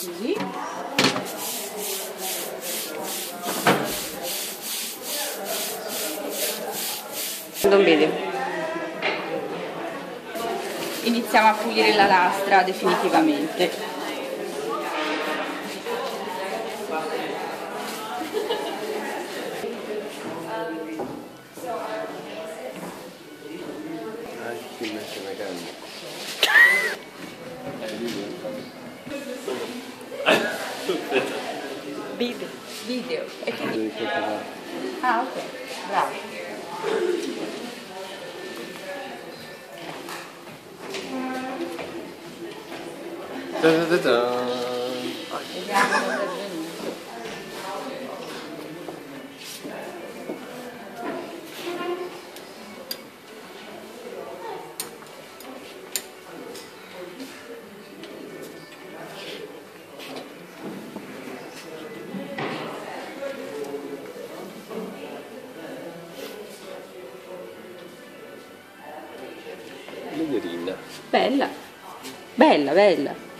Così. Non vede. Iniziamo a pulire la lastra definitivamente. Video. E che... Ah, ok, bravo. Vediamo cosa è venuto. Migliorina. Bella, bella, bella.